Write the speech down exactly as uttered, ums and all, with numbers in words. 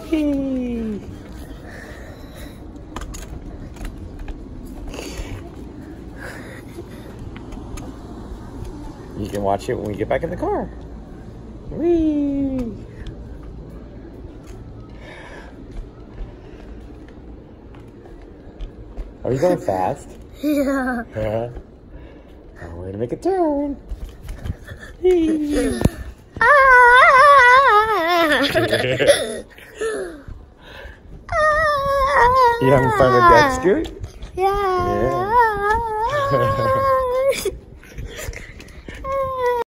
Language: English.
Whee! You can watch it when we get back in the car. Whee! Are you going fast? Yeah. Yeah. Oh, way to make a turn. Ah! You having fun with that, Scoot? Yeah. Yeah.